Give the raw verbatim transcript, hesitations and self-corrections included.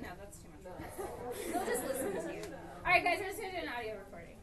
No, that's too much work. They'll just listen to you. Alright guys, I'm just gonna do an audio recording.